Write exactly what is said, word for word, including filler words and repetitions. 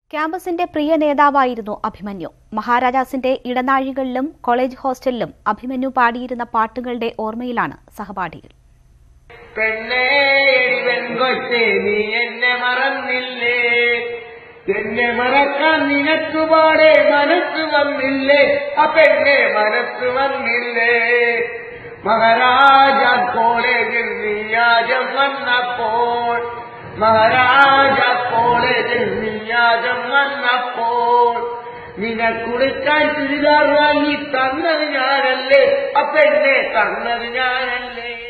ക്യാമ്പസിന്റെ പ്രിയ നേതാവായിരുന്നു അഭിമന്യു. മഹാരാജാസിന്റെ ഇടനാഴികളിലും കോളേജ് ഹോസ്റ്റലിലും അഭിമന്യു പാടിയിരുന്ന പാട്ടുകളുടെ ഓർമ്മയിലാണ് സഹപാഠികൾ. പെണ്ണേ വെങ്കൊച്ചേ നീ എന്നെ മറന്നില്ലേ, എന്നെ മറക്കാൻ നിനക്കുപാടെ മനസ്സ് വന്നില്ലേ, ആ പെണ്ണെ മനസ്സ് വന്നില്ലേ. മഹാരാജ കോളേജിൽ നീയാജം വന്നപ്പോൾ, മഹാരാജ കോളേജിൽ നീയാജം വന്നപ്പോൾ നിനക്കുടുക്കാൻ ചുരിദാർ വാങ്ങി തന്നത് ഞാനല്ലേ, ആ പെണ്ണെ തന്നത് ഞാനല്ലേ.